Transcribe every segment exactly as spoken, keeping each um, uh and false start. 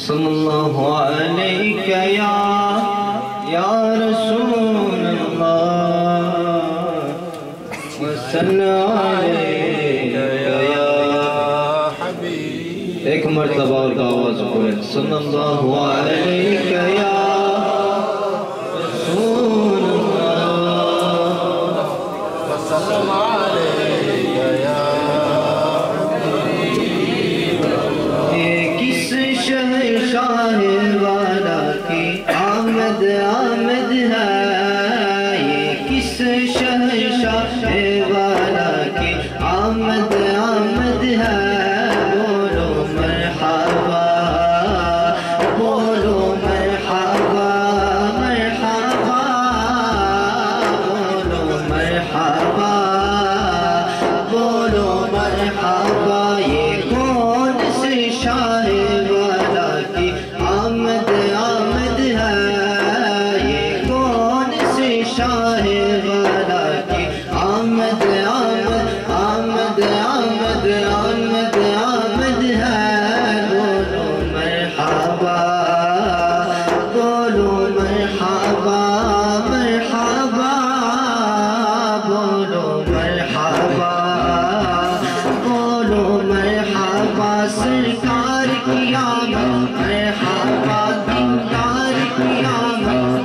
صلی اللہ علیہ یا یا رسول اللہ وصلی علیہ یا حبیب. ایک مرتبہ اور آواز پڑھیں. صلی اللہ علیہ یا رسول اللہ وصلی علیہ یا حبیب. یہ کس شہنشاہ والا کی آمد آمد ہے. یہ کس شہنشاہ والا کی آمد آمد ہے. بولو مرحبا بولو مرحبا مرحبا بولو مرحبا بولو مرحبا. یہ کون سے شاہ والا کی آمد آمد ہے. یہ کون سے شاہ والا کی آمد آمد آمد آمد آمد آمد ہے. بولو مرحبا بولو مرحبا مرحبا بولو مرحبا بولو مرحبا. سرکار کی آمد مرحبا. دیندار کی آمد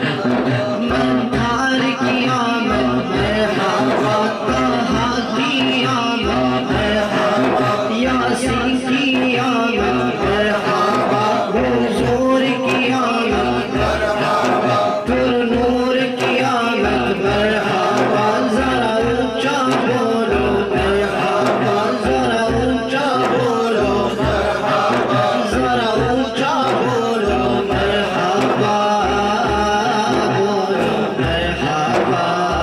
مندار کی آمد مرحبا. طہا کی آمد مرحبا. یاسین کی آمد مرحبا. حضور کی آمد مرحبا. پر نور کی آمد مرحبا. ذرا اونچا بولو مرحبا. ذرا اونچا بولو مرحبا. ذرا اونچا بولو مرحبا. بولو مرحبا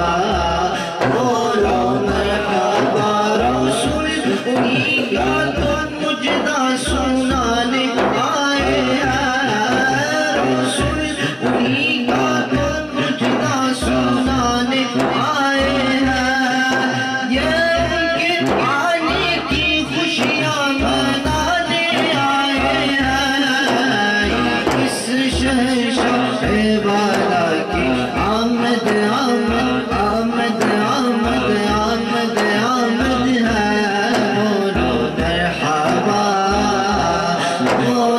بولو مرحبا. رسول انہی کا تو مجدہ سنانے آئے ہیں. رسول انہی کا تو مجدہ سنانے آئے ہیں. یہ ان کے آنے کی خوشیاں منانے آئے ہیں. یہ کس شہنشاہ والا کی آمد آمد آمد آمد آمد آمد ہے. بولو مرحبا